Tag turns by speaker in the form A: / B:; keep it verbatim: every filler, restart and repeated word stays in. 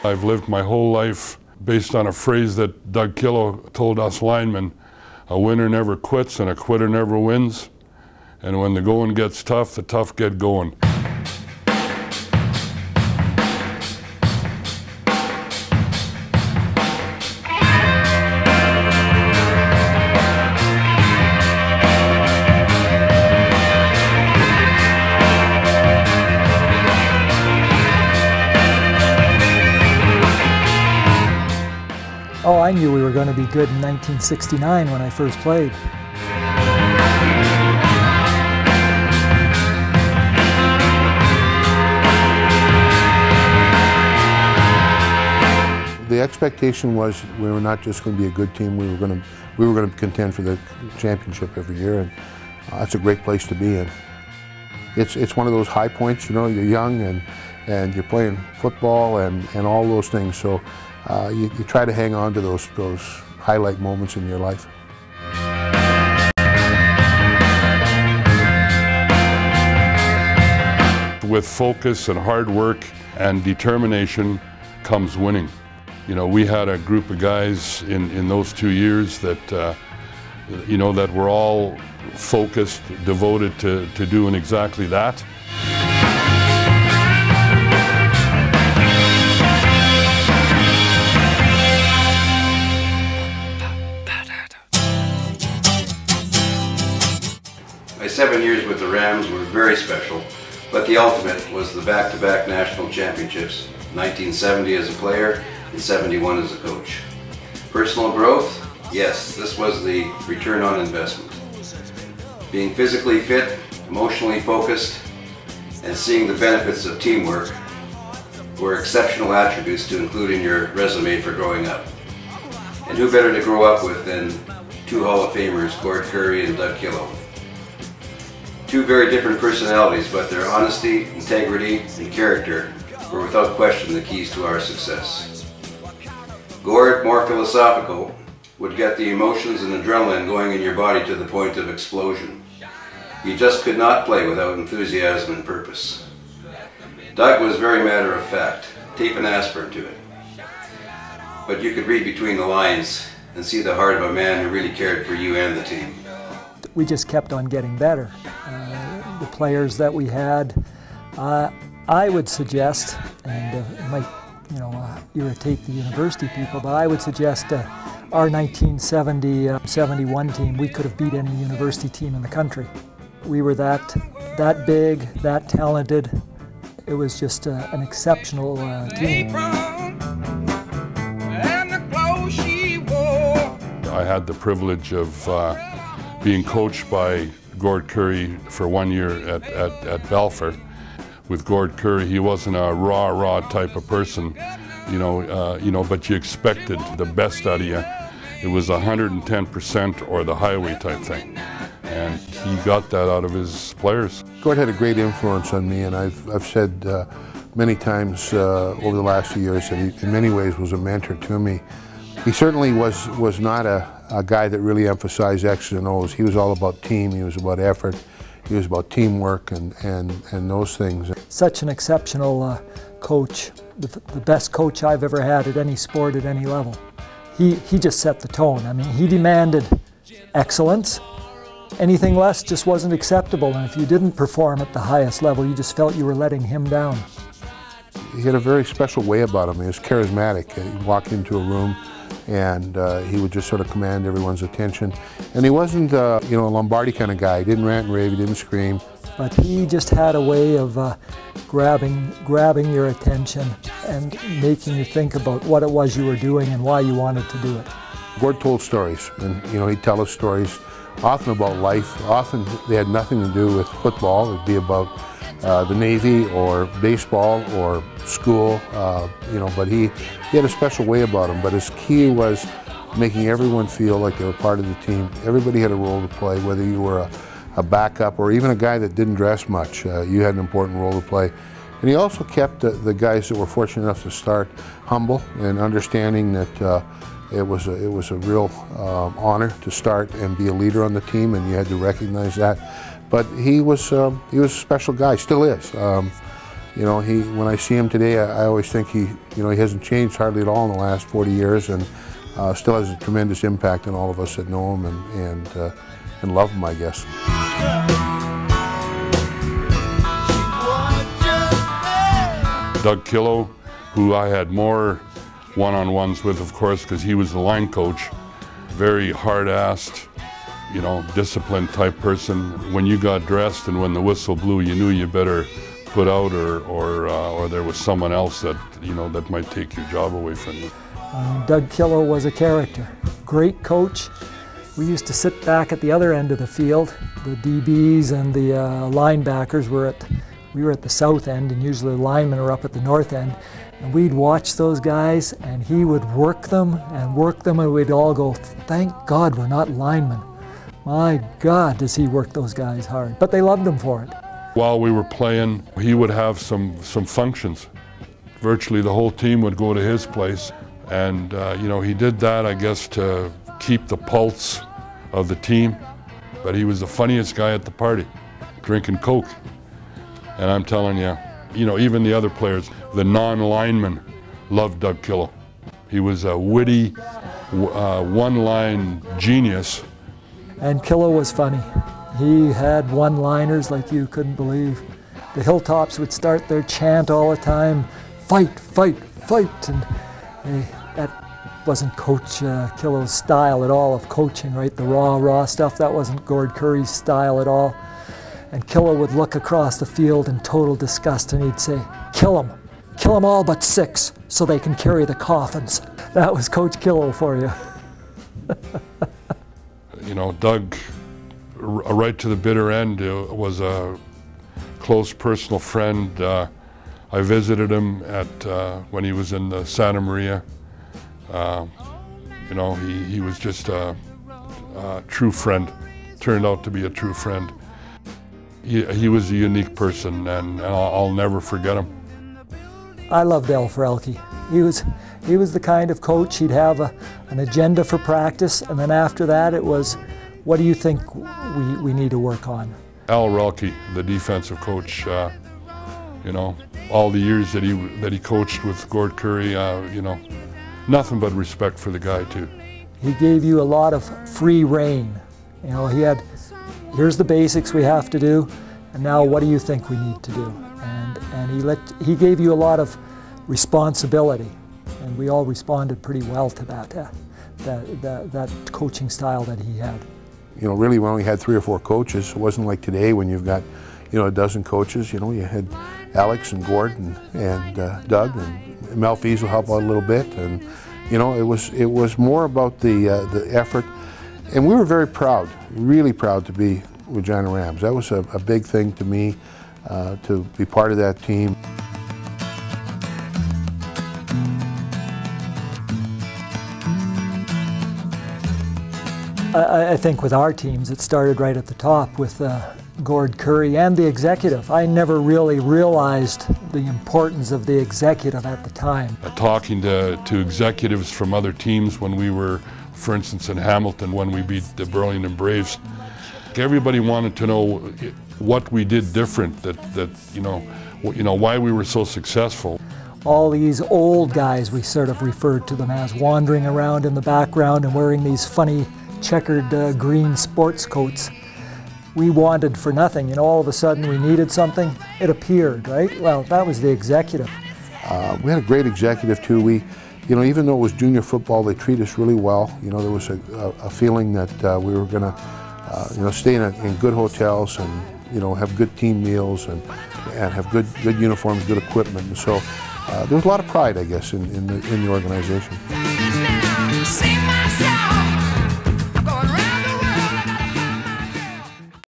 A: I've lived my whole life based on a phrase that Doug Killow told us linemen: a winner never quits and a quitter never wins. And when the going gets tough, the tough get going.
B: Oh, I knew we were going to be good in nineteen sixty-nine when I first played.
C: The expectation was we were not just going to be a good team, we were going to, we were going to contend for the championship every year, and uh, that's a great place to be in. It's, it's one of those high points, you know, you're young and, and you're playing football and, and all those things, so uh, you, you try to hang on to those, those highlight moments in your life.
A: With focus and hard work and determination comes winning. You know, we had a group of guys in, in those two years that, uh, you know, that were all focused, devoted to, to doing exactly that.
D: My seven years with the Rams were very special, but the ultimate was the back-to-back national championships, nineteen seventy as a player and seventy-one as a coach. Personal growth? Yes, this was the return on investment. Being physically fit, emotionally focused, and seeing the benefits of teamwork were exceptional attributes to include in your resume for growing up. And who better to grow up with than two Hall of Famers, Gord Currie and Doug Killow. Two very different personalities, but their honesty, integrity, and character were without question the keys to our success. Gord, more philosophical, would get the emotions and adrenaline going in your body to the point of explosion. You just could not play without enthusiasm and purpose. Doug was very matter of fact, tape and aspirin to it. But you could read between the lines and see the heart of a man who really cared for you and the team.
B: We just kept on getting better. Uh, the players that we had, uh, I would suggest, and uh, it might you know, uh, irritate the university people, but I would suggest uh, our nineteen seventy seventy-one team, we could have beat any university team in the country. We were that, that big, that talented. It was just uh, an exceptional uh, team.
A: I had the privilege of uh, being coached by Gord Currie for one year at, at, at Balfour. With Gord Currie, he wasn't a raw, raw type of person, you know, uh, you know, but you expected the best out of you. It was one hundred ten percent or the highway type thing. And he got that out of his players.
C: Gord had a great influence on me, and I've, I've said uh, many times uh, over the last few years that he, in many ways, was a mentor to me. He certainly was, was not a, a guy that really emphasized X's and O's. He was all about team, he was about effort, he was about teamwork and, and, and those things.
B: Such an exceptional uh, coach, the, the best coach I've ever had at any sport at any level. He, he just set the tone. I mean, he demanded excellence. Anything less just wasn't acceptable, and if you didn't perform at the highest level, you just felt you were letting him down.
C: He had a very special way about him. He was charismatic. He'd walk into a room and uh, he would just sort of command everyone's attention. And he wasn't, uh, you know, a Lombardi kind of guy. He didn't rant and rave, he didn't scream.
B: But he just had a way of uh, grabbing, grabbing your attention and making you think about what it was you were doing and why you wanted to do it.
C: Gord told stories, and you know, he'd tell us stories often about life. Often they had nothing to do with football. It'd be about uh, the Navy or baseball or school, uh, you know, but he, he had a special way about him. But his key was making everyone feel like they were part of the team. Everybody had a role to play, whether you were a, a backup or even a guy that didn't dress much. Uh, you had an important role to play. And he also kept the, the guys that were fortunate enough to start humble and understanding that uh, it was a, it was a real um, honor to start and be a leader on the team, and you had to recognize that. But he was um, he was a special guy, still is. Um, You know, he, when I see him today, I, I always think he, you know, he hasn't changed hardly at all in the last forty years, and uh, still has a tremendous impact on all of us that know him and, and, uh, and love him, I guess.
A: Doug Killow, who I had more one-on-ones with, of course, because he was the line coach. Very hard-assed, you know, disciplined type person. When you got dressed and when the whistle blew, you knew you better put out, or or, uh, or there was someone else that, you know, that might take your job away from you.
B: Um, Doug Killow was a character. Great coach. We used to sit back at the other end of the field. The D Bs and the uh, linebackers were at, we were at the south end, and usually the linemen were up at the north end. And we'd watch those guys, and he would work them and work them, and we'd all go, thank God we're not linemen. My God, does he work those guys hard. But they loved him for it.
A: While we were playing, he would have some, some functions. Virtually the whole team would go to his place. And, uh, you know, he did that, I guess, to keep the pulse of the team. But he was the funniest guy at the party, drinking Coke. And I'm telling you, you know, even the other players, the non-linemen, loved Doug Killow. He was a witty, uh, one-line genius.
B: And Killow was funny. He had one-liners like you couldn't believe. The Hilltops would start their chant all the time, fight, fight, fight. And they, that wasn't Coach uh, Killow's style at all of coaching, right? The raw, raw stuff, that wasn't Gord Curry's style at all. And Killow would look across the field in total disgust, and he'd say, kill them, kill them all but six so they can carry the coffins. That was Coach Killow for you.
A: You know, Doug, right to the bitter end, was a close personal friend. Uh, I visited him at uh, when he was in the Santa Maria. Uh, you know, he, he was just a, a true friend, turned out to be a true friend. He, he was a unique person, and, and I'll, I'll never forget him.
B: I loved Al Frelke. He was, he was the kind of coach, he'd have a, an agenda for practice, and then after that it was, what do you think we, we need to work on?
A: Al Frelke, the defensive coach, uh, you know, all the years that he, that he coached with Gord Curry, uh, you know, nothing but respect for the guy too.
B: He gave you a lot of free rein. You know, he had, here's the basics we have to do, and now what do you think we need to do? And, and he, let, he gave you a lot of responsibility, and we all responded pretty well to that, uh, that, that, that coaching style that he had.
C: You know, really we only had three or four coaches. It wasn't like today when you've got, you know, a dozen coaches. You know, you had Alex and Gord and, and uh, Doug, and Mel Fees will help out a little bit. And, you know, it was, it was more about the, uh, the effort. And we were very proud, really proud to be Regina Rams. That was a, a big thing to me, uh, to be part of that team.
B: I, I think with our teams, it started right at the top with uh, Gord Curry and the executive. I never really realized the importance of the executive at the time.
A: Uh, talking to, to executives from other teams when we were, for instance, in Hamilton when we beat the Burlington Braves, everybody wanted to know what we did different, that, that you know, you know, why we were so successful.
B: All these old guys, we sort of referred to them as, wandering around in the background and wearing these funny checkered uh, green sports coats. We wanted for nothing, you know, all of a sudden we needed something, it appeared, right? Well, that was the executive.
C: Uh, we had a great executive too. We, you know, even though it was junior football, they treated us really well. You know, there was a, a, a feeling that uh, we were going to, uh, you know, stay in, a, in good hotels and, you know, have good team meals and, and have good, good uniforms, good equipment. And so uh, there was a lot of pride, I guess, in, in, the, in the organization.